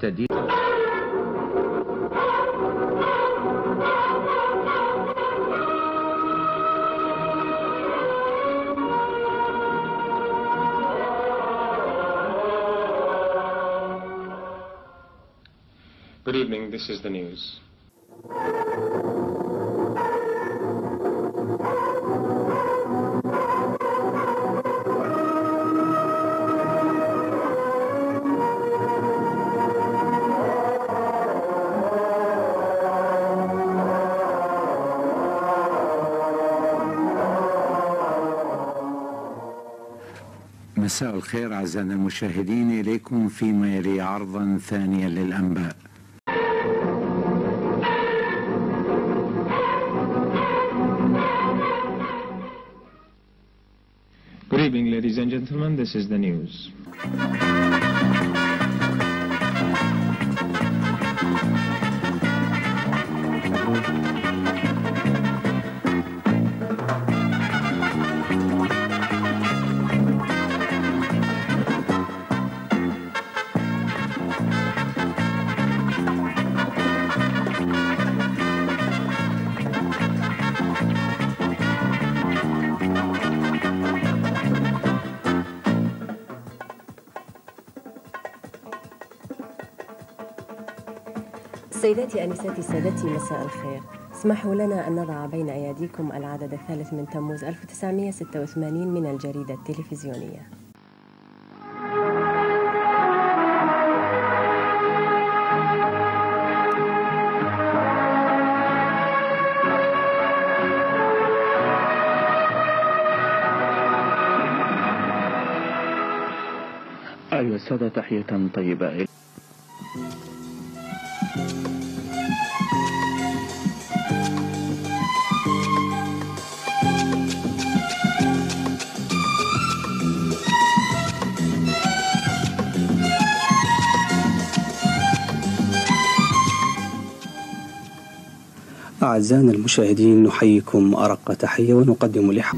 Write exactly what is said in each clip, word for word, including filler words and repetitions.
تعتدي. Good evening, this is the news. مساء الخير أعزائنا المشاهدين، إليكم فيما يلي عرضا ثانيا للأنباء. Good evening, ladies and gentlemen, this is the news. سيداتي أنساتي سادتي، مساء الخير. اسمحوا لنا أن نضع بين أيديكم العدد الثالث من تموز ألف وتسعمئة وستة وثمانين من الجريدة التلفزيونية. أيها السادة، تحية طيبة. أعزائنا المشاهدين، نحييكم أرق تحية ونقدم لحظة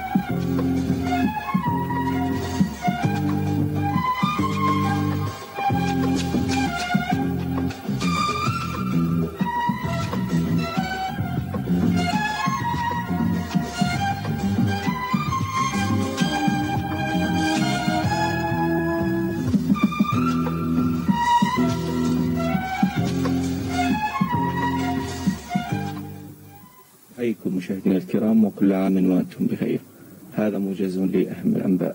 أيكم مشاهدينا الكرام، وكل عام وأنتم بخير. هذا موجز لأهم الأنباء.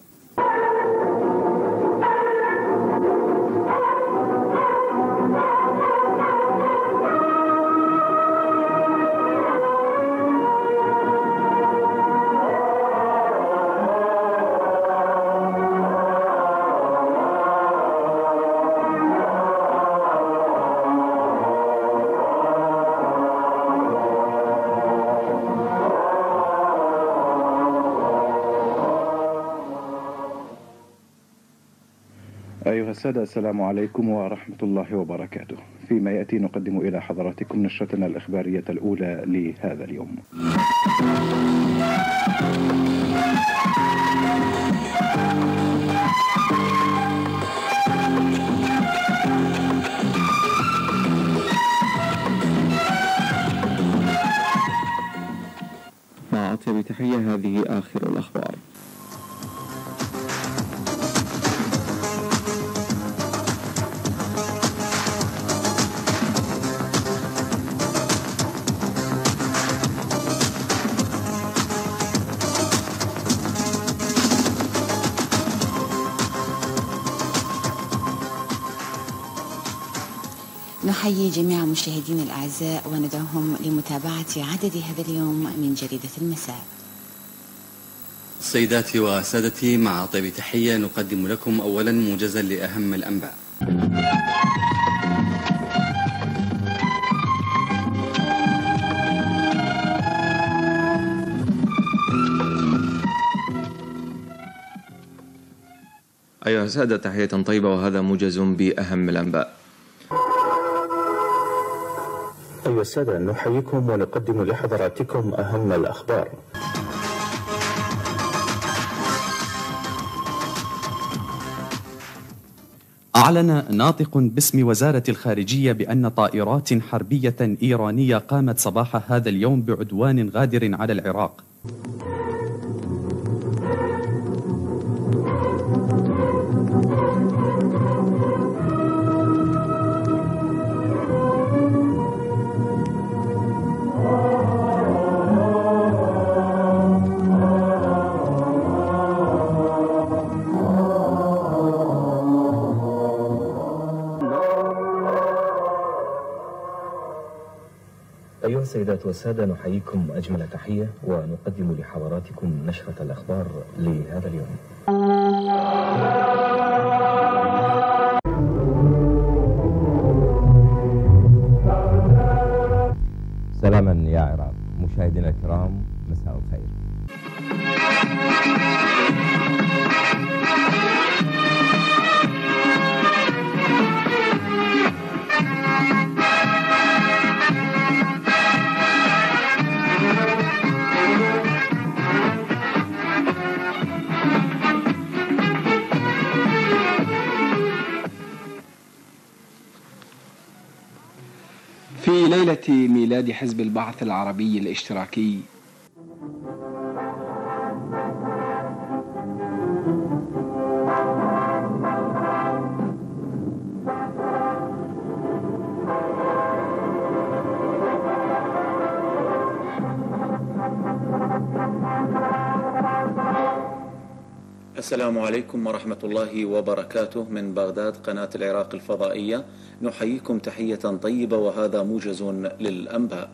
أيها السادة، السلام عليكم ورحمة الله وبركاته. فيما يأتي نقدم إلى حضراتكم نشرتنا الإخبارية الأولى لهذا اليوم. مع أطيب تحية، هذه آخر الأخبار. نحيي جميع مشاهدينا الأعزاء وندعوهم لمتابعة عدد هذا اليوم من جريدة المساء. سيداتي وسادتي، مع طيب تحية نقدم لكم أولا موجزا لأهم الأنباء. أيها السادة، تحية طيبة، وهذا موجز بأهم الأنباء. أيها السادة، نحييكم ونقدم لحضراتكم أهم الأخبار. أعلن ناطق باسم وزارة الخارجية بأن طائرات حربية إيرانية قامت صباح هذا اليوم بعدوان غادر على العراق. أيها السيدات والسادة، نحييكم أجمل تحية ونقدم لحضراتكم نشرة الأخبار لهذا اليوم. سلاما يا عراق، مشاهدينا الكرام مساء الخير. في ليلة ميلاد حزب البعث العربي الاشتراكي السلام عليكم ورحمة الله وبركاته. من بغداد قناة العراق الفضائية نحييكم تحية طيبة، وهذا موجز للأنباء.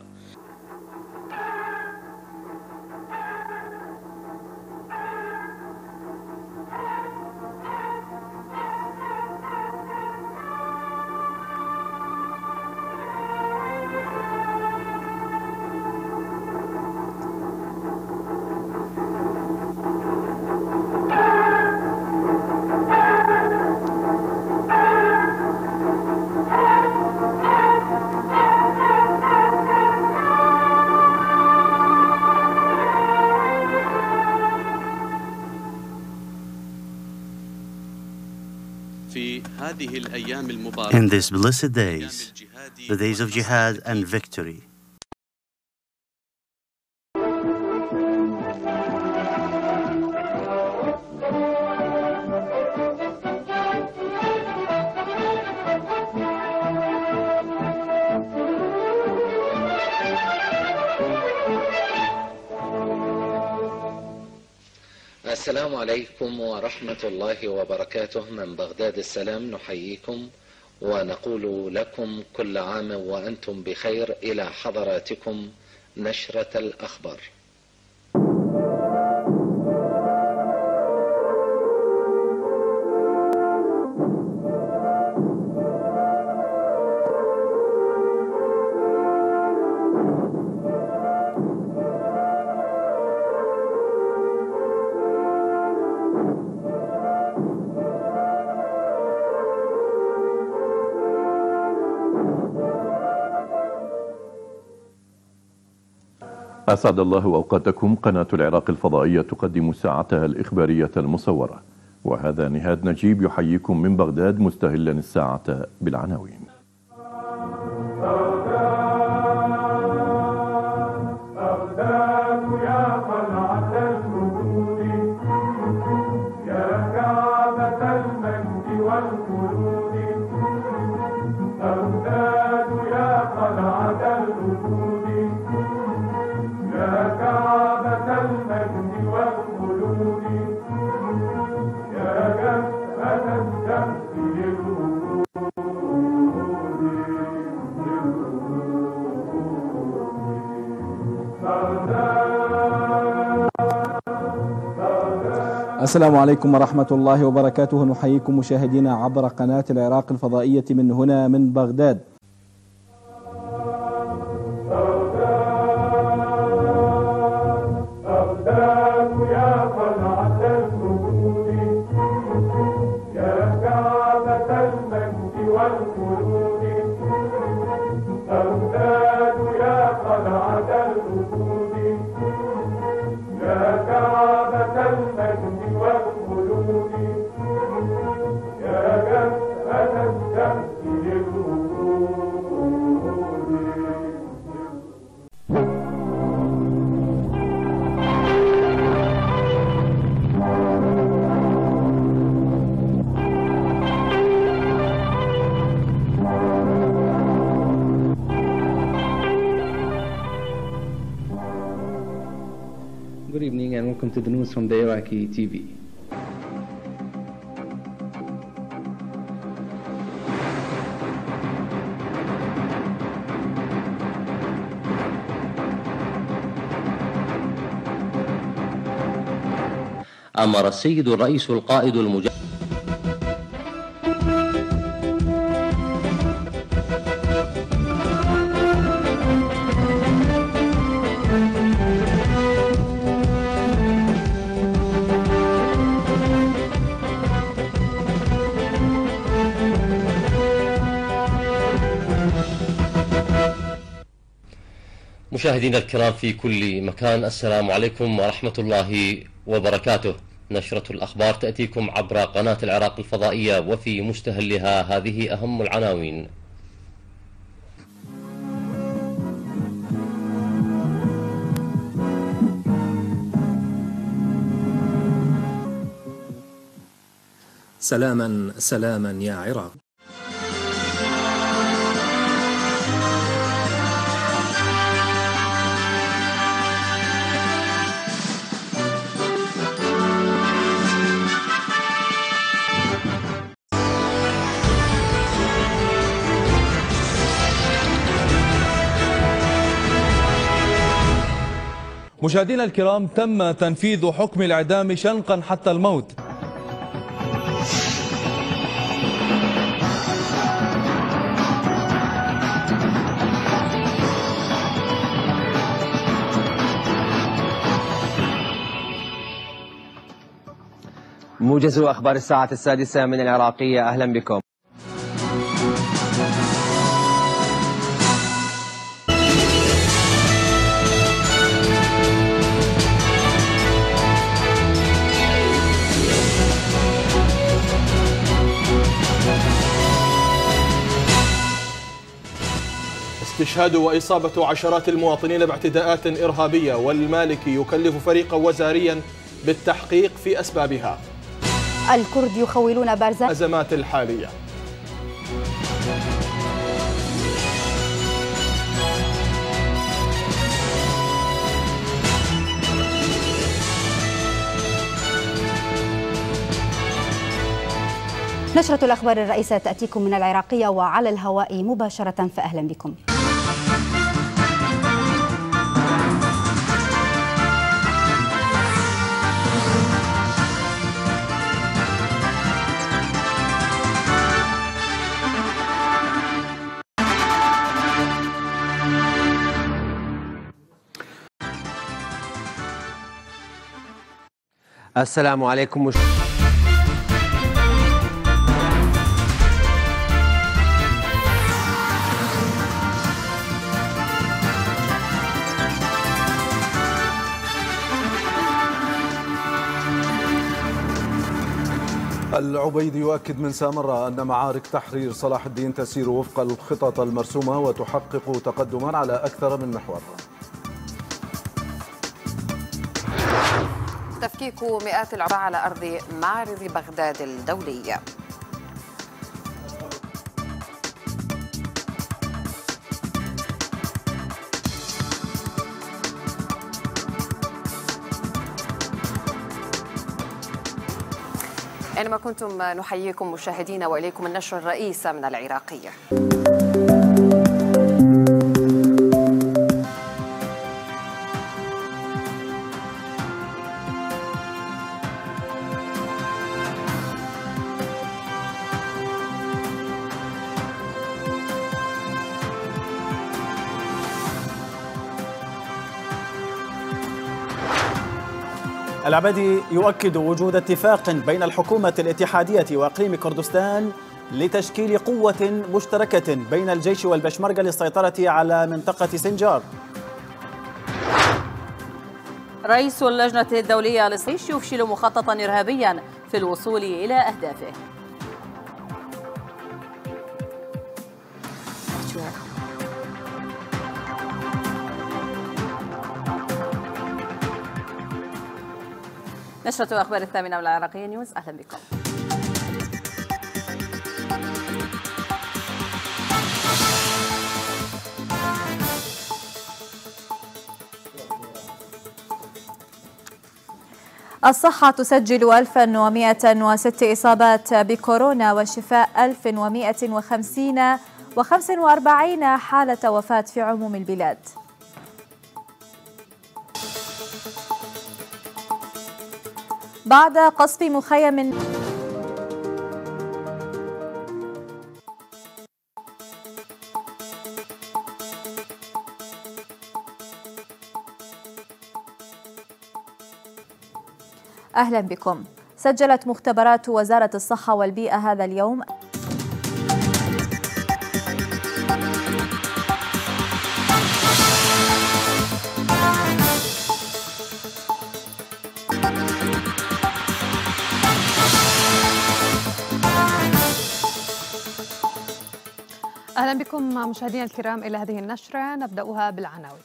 In these blessed days, the days of jihad and victory, السلام عليكم ورحمة الله وبركاته. من بغداد السلام نحييكم ونقول لكم كل عام وأنتم بخير. إلى حضراتكم نشرة الأخبار. أسعد الله أوقاتكم. قناة العراق الفضائية تقدم ساعتها الإخبارية المصورة، وهذا نهاد نجيب يحييكم من بغداد مستهلا الساعة بالعناوين. السلام عليكم ورحمة الله وبركاته. نحييكم مشاهدينا عبر قناة العراق الفضائية من هنا من بغداد. evening and welcome to the news from the Iraqi T V. أمر السيد الرئيس القائد المجدد مشاهدينا الكرام في كل مكان، السلام عليكم ورحمة الله وبركاته. نشرة الأخبار تأتيكم عبر قناة العراق الفضائية، وفي مستهلها هذه أهم العناوين. سلاما سلاما يا عراق. مشاهدينا الكرام، تم تنفيذ حكم الإعدام شنقا حتى الموت. موجز أخبار الساعة السادسة من العراقية، أهلا بكم. استشهاد وإصابة عشرات المواطنين باعتداءات إرهابية، والمالكي يكلف فريقا وزاريا بالتحقيق في أسبابها. الكرد يخولون بارزان الأزمات الحالية. نشرة الأخبار الرئيسة تأتيكم من العراقية وعلى الهواء مباشرة، فأهلا بكم. السلام عليكم. العبيد يؤكد من سامرة أن معارك تحرير صلاح الدين تسير وفق الخطط المرسومة وتحقق تقدما على أكثر من محور. تفكيك مئات العباد على أرض معرض بغداد الدولي. أينما كنتم نحييكم مشاهدينا، وإليكم النشرة الرئيسة من العراقية. العبادي يؤكد وجود اتفاق بين الحكومة الاتحادية وإقليم كردستان لتشكيل قوة مشتركة بين الجيش والبشمركة للسيطرة على منطقة سنجار. رئيس اللجنة الدولية للجيش يفشل مخططا إرهابيا في الوصول إلى أهدافه. نشرة أخبار الثامنة من العراقية نيوز، أهلا بكم. الصحة تسجل ألف ومئة وستة إصابات بكورونا وشفاء ألف ومئة وخمسين وخمس وأربعين حالة وفاة في عموم البلاد. بعد قصف مخيم أهلا بكم. سجلت مختبرات وزارة الصحة والبيئة هذا اليوم أهلا بكم مشاهدينا الكرام إلى هذه النشرة، نبدأها بالعناوين.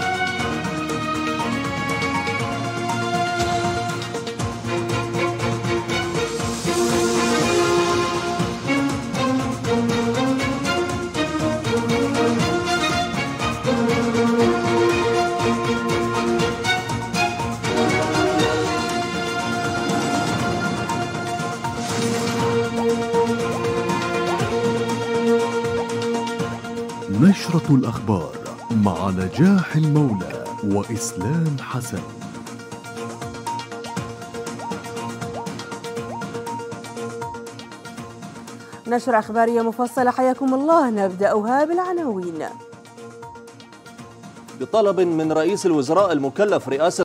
نشرة الأخبار مع نجاح المولى وإسلام حسن. نشرة أخبارية مفصلة، حياكم الله. نبدأها بالعناوين. بطلب من رئيس الوزراء المكلف رئاسة